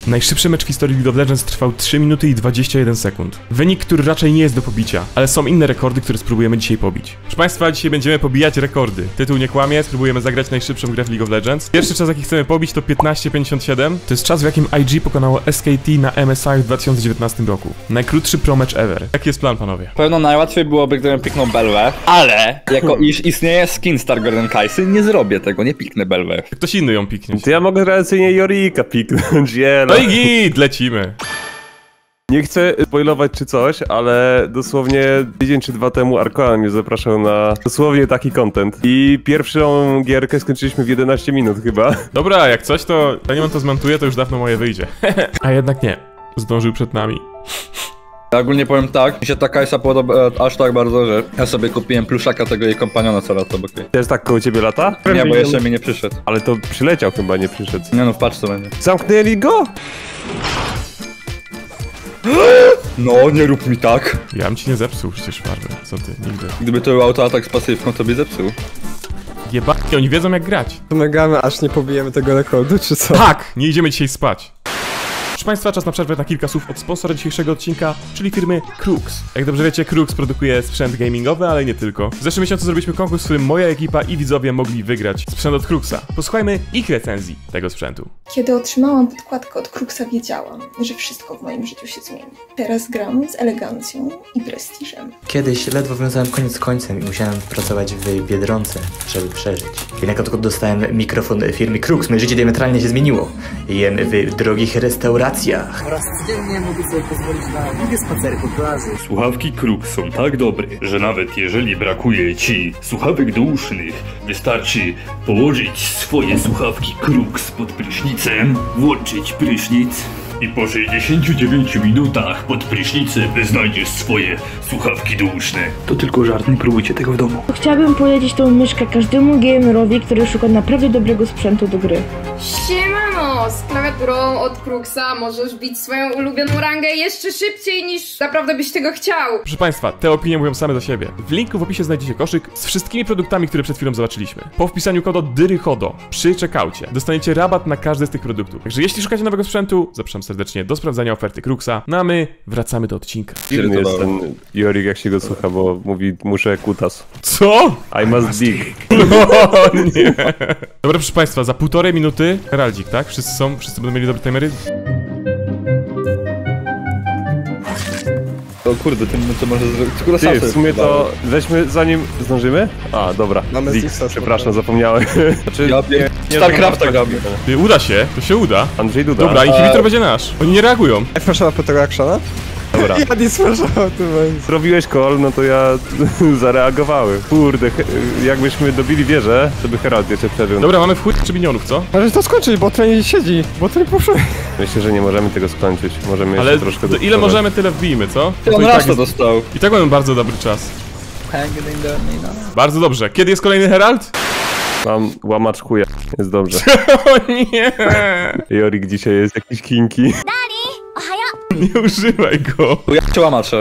Najszybszy mecz w historii League of Legends trwał 3 minuty i 21 sekund. Wynik, który raczej nie jest do pobicia, ale są inne rekordy, które spróbujemy dzisiaj pobić. Proszę Państwa, dzisiaj będziemy pobijać rekordy. Tytuł nie kłamie, spróbujemy zagrać najszybszą grę w League of Legends. Pierwszy czas, jaki chcemy pobić, to 15:57. To jest czas, w jakim IG pokonało SKT na MSI w 2019 roku. Najkrótszy pro match ever. Jaki jest plan, panowie? Pewno najłatwiej byłoby, gdybym piknął Belwę, ale jako iż istnieje skin Star Garden Kajsy, nie zrobię tego, nie piknę Belwę. Ktoś inny ją piknie. To ja mogę tradycyjnie Jorika piknąć, No i git, lecimy. Nie chcę spoilować czy coś, ale dosłownie tydzień czy dwa temu Arkoan mnie zapraszał na dosłownie taki content. I pierwszą gierkę skończyliśmy w 11 minut chyba. Dobra, jak coś, to zanim on to zmontuje, to już dawno moje wyjdzie. A jednak nie. Zdążył przed nami. Ja ogólnie powiem tak, mi się ta Kajsa podoba aż tak bardzo, że ja sobie kupiłem pluszaka tego jej kompaniona co lata, bo To jest tak koło ciebie lata? nie, bo jeszcze mi nie przyszedł. Ale to przyleciał chyba, nie przyszedł. Nie no, patrz co będzie. Zamknęli go? No, nie rób mi tak. Ja bym ci nie zepsuł przecież farby. Co ty, nigdy. Gdyby to był autoatak z pasywką, to by zepsuł. Jebaki, oni wiedzą jak grać. Pomagamy, aż nie pobijemy tego rekordu, czy co? Tak! Nie idziemy dzisiaj spać. Proszę Państwa, czas na przerwę na kilka słów od sponsora dzisiejszego odcinka, czyli firmy Crux. Jak dobrze wiecie, Crux produkuje sprzęt gamingowy, ale nie tylko. W zeszłym miesiącu zrobiliśmy konkurs, w którym moja ekipa i widzowie mogli wygrać sprzęt od Cruxa. Posłuchajmy ich recenzji tego sprzętu. Kiedy otrzymałam podkładkę od Cruxa, wiedziałam, że wszystko w moim życiu się zmieni. Teraz gram z elegancją i prestiżem. Kiedyś ledwo wiązałem koniec z końcem i musiałem pracować w Biedronce, żeby przeżyć. Jednak odkąd dostałem mikrofon firmy Crux, moje życie diametralnie się zmieniło. Jem w drogich restauracjach. Oraz codziennie mogę sobie pozwolić na długie spacery po plaży. Słuchawki Crux są tak dobre, że nawet jeżeli brakuje ci słuchawek dousznych, wystarczy położyć swoje słuchawki Crux pod prysznicem, włączyć prysznic i po 69 minutach pod prysznicem znajdziesz swoje słuchawki douszne. To tylko żart, nie próbujcie tego w domu. Chciałabym polecić tą myszkę każdemu gamerowi, który szuka naprawdę dobrego sprzętu do gry. Siemano! Z klawiaturą od Cruxa możesz bić swoją ulubioną rangę jeszcze szybciej niż naprawdę byś tego chciał. Proszę Państwa, te opinie mówią same za siebie. W linku w opisie znajdziecie koszyk z wszystkimi produktami, które przed chwilą zobaczyliśmy. Po wpisaniu kodu DYRYCHODO przy checkoucie dostaniecie rabat na każdy z tych produktów. Także jeśli szukacie nowego sprzętu, zapraszam serdecznie do sprawdzania oferty Cruxa. No a my wracamy do odcinka. Dziwny jest ten Jorik, jak się go słucha, bo mówi muszę kutas. Co? I must dig. O nie. Dobra, proszę Państwa, za 1,5 minuty Heraldzik, tak? Wszyscy będą mieli dobre timery? O kurde, to może zrobić. Ty, w sumie to weźmy zanim zdążymy? A, dobra. Mamy Zig, Zixa, przepraszam, zapomniałem. Znaczy, Ja StarCrafta gramy. Ty, uda się, to się uda. Andrzej Duda. Dobra, inhibitor będzie nasz. Oni nie reagują. Flashowa po tego actiona? Dobra. Ja nie słyszałem tu będzie. Zrobiłeś call, no to ja zareagowałem. Kurde, jakbyśmy dobili wieżę, to by Herald jeszcze przeżył. Dobra, mamy w chuj czy minionów, co? Ale to skończyć, bo tutaj nie siedzi, bo tutaj poszło. Myślę, że nie możemy tego skończyć. Możemy Ale jeszcze troszkę to ile możemy, tyle wbijmy, co? On i raz tak to dostał. I tak mamy bardzo dobry czas. Bardzo dobrze. Kiedy jest kolejny Herald? Mam łamacz chuja, jest dobrze. O nie! Jorik dzisiaj jest jakiś kinki. Nie używaj go. Ja cię łamaczę.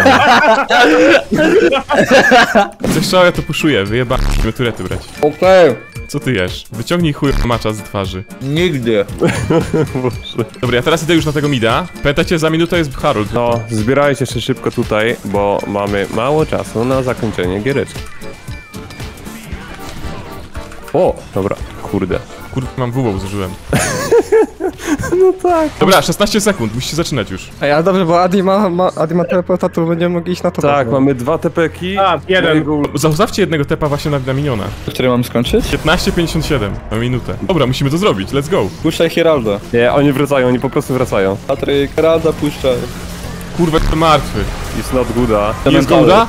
Coś trzeba, ja to puszuję, wyjebałem. Musimy turety brać. Okej. Co ty jesz? Wyciągnij chuj macza z twarzy. Nigdy. Dobra, ja teraz idę już na tego mida. Pamiętajcie, za minutę jest Harold. No, zbierajcie się szybko tutaj, bo mamy mało czasu na zakończenie giereczki. O, dobra, kurde. Kurde, mam WW zużyłem. No tak. Dobra, 16 sekund, musicie zaczynać już. Ej, ale dobrze, bo Adi ma teleporta, to będziemy mogli iść na to. Tak, mamy 2 TP-ki. A, jeden. Zostawcie jednego tepa właśnie na miniona. Który mam skończyć? 15:57, mamy minutę. Dobra, musimy to zrobić, let's go. Puszczaj Heralda. Nie, oni wracają, oni po prostu wracają. Patryk, Heralda puszczaj. Kurwa, jestem martwy. It's not gooda. Jest uda?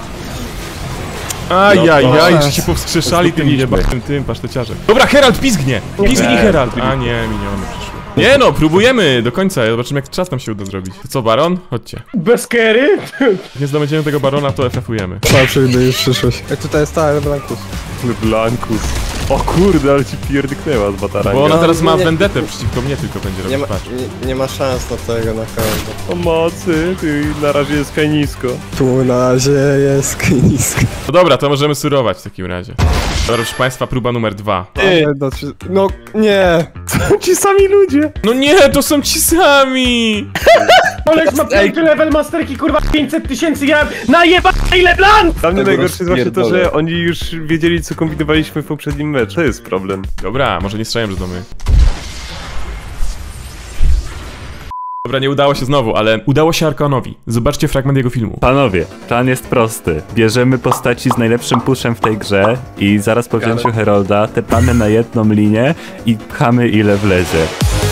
Ajajaj, No, że się powskrzeszali tym jebanym tym paszteciarzem. Dobra, Herald pizgnie! Pizgnij Herald! A nie, miniony przyszły. Nie no, próbujemy do końca, zobaczymy jak czas nam się uda zrobić. To co, Baron? Chodźcie. Bez kery? Jak nie zdobędziemy tego Barona, to FF-ujemy. Tak, przewidujesz przyszłość. Ej, tutaj jest ta Blankus. Blankus. O kurde, ale ci pierdyknęła z bataranga. Bo ona teraz ma vendetę przeciwko mnie tylko będzie robić, Nie ma szans na tego na pewno. Pomocy, ty, na razie jest nisko. Tu na razie jest nisko. No dobra, to możemy surować w takim razie. Dobra, proszę państwa, próba numer 2. No, nie. Ci sami ludzie. No nie, to są ci sami! Olek ma 5 level masterki, kurwa 500 000, ja najeba ile plan! Dla mnie najgorsze jest właśnie to, że oni już wiedzieli, co kombinowaliśmy w poprzednim meczu. To jest problem. Dobra, może nie strzałem, że to my. Dobra, nie udało się znowu, ale udało się Arkonowi. Zobaczcie fragment jego filmu. Panowie, plan jest prosty. Bierzemy postaci z najlepszym pushem w tej grze i zaraz po wzięciu Herolda tepamy na jedną linię i pchamy ile wlezie.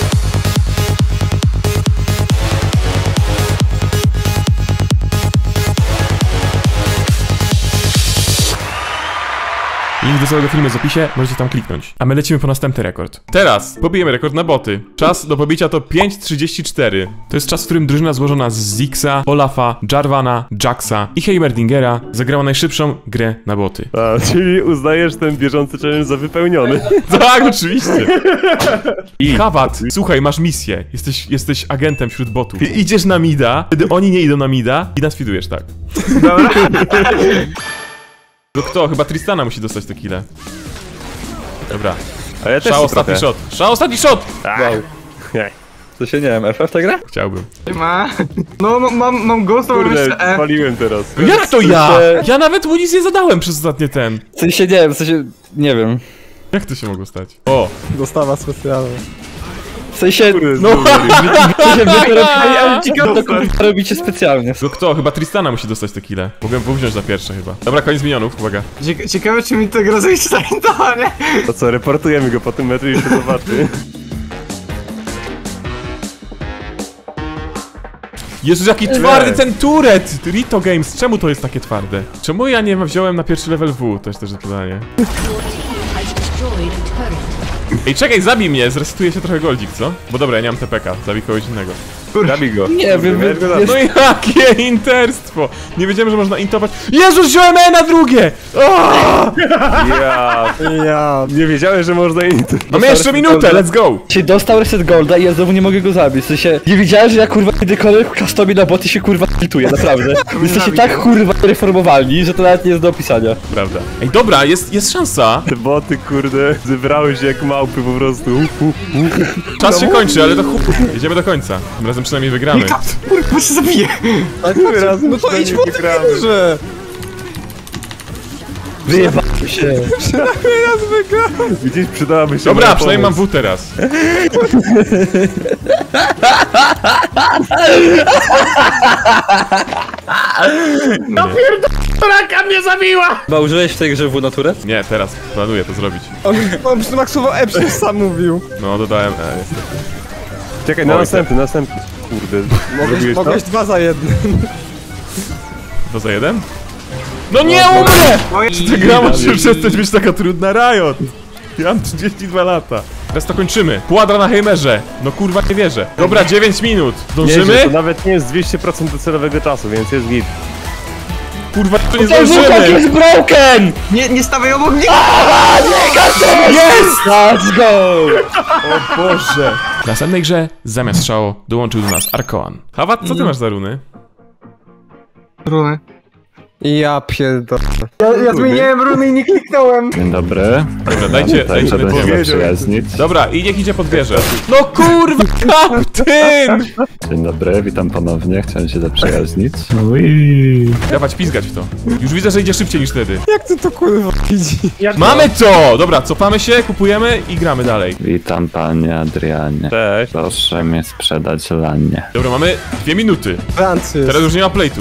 Link do całego filmu jest w opisie, możecie tam kliknąć. A my lecimy po następny rekord. Teraz pobijemy rekord na boty. Czas do pobicia to 5:34. To jest czas, w którym drużyna złożona z Zixa, Olafa, Jarvana, Jaxa i Heimerdingera zagrała najszybszą grę na boty. A, czyli uznajesz ten bieżący challenge za wypełniony. Tak, oczywiście. I Hawat, słuchaj, masz misję. Jesteś agentem wśród botów. Idziesz na mida, wtedy oni nie idą na mida i nas fidujesz, tak. Dobra. No kto? Chyba Tristana musi dostać te kile. Dobra. A ja też Szał ostatni shot. Szał ostatni shot! Wow. To się nie wiem, FF ta gra? Chciałbym. Ma. No, mam ghost, mam Kurde, jeszcze E. paliłem teraz. No jak to ja? Ja nawet mu nic nie zadałem przez ostatnie ten. W sensie nie wiem, nie wiem. Jak to się mogło stać? O! Dostawa specjalna. W sensie, No to robicie specjalnie. no kto? Chyba Tristana musi dostać te kile. Mogłem powziąć za pierwsze chyba. Dobra, koniec minionów, uwaga. Ciekawe, czy mi tego rozejść zaintowanie. To co, reportujemy go po tym meczu i się zobaczy. Jezus, jaki twardy ten turret! Rito Games, czemu to jest takie twarde? Czemu ja nie wziąłem na pierwszy level W? To jest też pytanie. Ej, czekaj, zabij mnie, zresetuje się trochę goldzik, co? Bo dobra, ja nie mam TPK, zabij kogoś innego. Zabij go. Nie wiem, No jakie interstwo! Nie wiedziałem, że można intować. Jezus, wziąłem E na drugie! Ja nie wiedziałem, że można Mamy jeszcze minutę, let's go! Się dostał reset golda i ja znowu nie mogę go zabić. W sensie, nie wiedziałem, że ja kurwa kiedykolwiek customię na boty się kurwa hituję, naprawdę. Jesteście tak kurwa reformowalni, że to nawet nie jest do opisania. Prawda. Ej, dobra, jest szansa. Te boty, kurde, zebrały się jak małpy po prostu. Czas się kończy, ale to jedziemy do końca. Tym razem przynajmniej wygramy. Kurwa, się zabiję. No to idź po że. Wyjebałem się. Raz wygrałem. Widzisz, przydałaby się. Dobra, przynajmniej mam W teraz. No pierdolaka mnie zabiła! Chyba użyłeś w tej grze W naturę? Nie, teraz planuję to zrobić. On zmaksował E, przecież sam mówił. No, dodałem E, niestety. Czekaj, na następny. Kurde, Mogłeś 2 za 1. 2 za 1? No nie umrę! Ta gra może przestać być taka trudna, Riot! Ja mam 32 lata. Teraz to kończymy. Kładra na Heimerze. No kurwa, nie wierzę. Dobra, 9 minut. Dążymy? To nawet nie jest 200% docelowego czasu, więc jest git. Kurwa, to nie Ten zdążymy! jest broken! Nie stawaj obok mnie! Jest! Let's go! O Boże! W następnej grze, zamiast Szao, dołączył do nas Arkoan. Hawat, co ty masz za runy? Runy. Ja pierdolę. Ja zmieniłem runy i nie kliknąłem. Dzień dobry. Dobra, dajcie Żebym się podwieżę. zaprzyjaźnić. Dobra, i niech idzie pod wieżę. No kurwa, kaptyn! Dzień dobry, witam ponownie, chciałem się zaprzyjaźnić. Dawać pizgać w to. Już widzę, że idzie szybciej niż wtedy. Jak ty to kurwa widzi? Mamy to! Dobra, cofamy się, kupujemy i gramy dalej. Witam panie Adrianie. Cześć. Proszę mnie sprzedać lanie. Dobra, mamy 2 minuty. Francuz. Teraz już nie ma plate'u.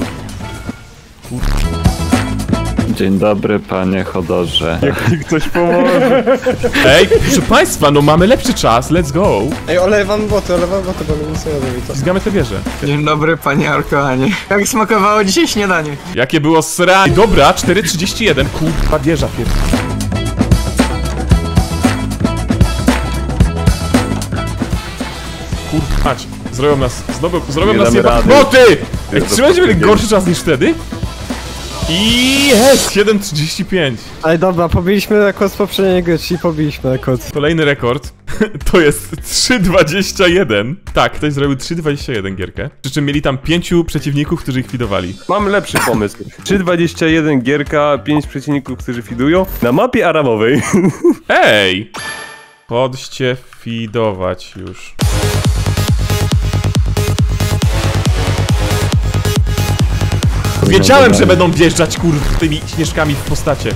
Dzień dobry panie Hodorze. Jak mi ktoś pomoże. Ej, proszę państwa, no mamy lepszy czas, let's go. Ej, olewam boty, bo mi nic nie robi to. Zgamy te wieże. Dzień dobry, panie Arkoanie. Jak smakowało dzisiaj śniadanie? Jakie było sranie. Dobra, 4:31. Kurwa, wieża pierwsza. Kurwa, mać. Zrobią nas, zrobią Nie nas damy rady. boty! Czy będzie mieli gorszy czas niż wtedy? I jest! 7:35. Ale dobra, pobiliśmy rekord z poprzedniej gry, czyli pobiliśmy rekord. Kolejny rekord. To jest 3,21. Tak, ktoś zrobił 3,21 gierkę. Przy czym mieli tam 5 przeciwników, którzy ich fidowali. Mam lepszy pomysł. 3,21 gierka, 5 przeciwników, którzy fidują na mapie aramowej. Ej! Chodźcie fidować już. Wiedziałem, że będą wjeżdżać tymi śnieżkami w postacie.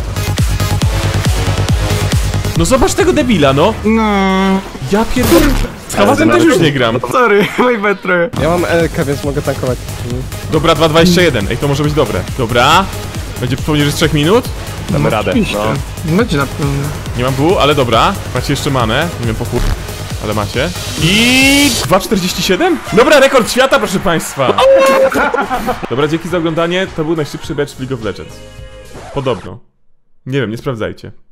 No zobacz tego debila, no. No. Ja pierdolę. Z hałasem też już nie gram. Sorry, mój metro. Ja mam LK, więc mogę tankować. Dobra, 2,21. Ej, to może być dobre. Dobra. Będzie poniżej 3 minut? Damy radę. No. Będzie na pewno. Nie mam pół, ale dobra. Macie jeszcze manę. Nie wiem po chuj, ale macie. I 2,47? Dobra, rekord świata, proszę państwa. Dobra, dzięki za oglądanie. To był najszybszy mecz w League of Legends. Podobno. Nie wiem, nie sprawdzajcie.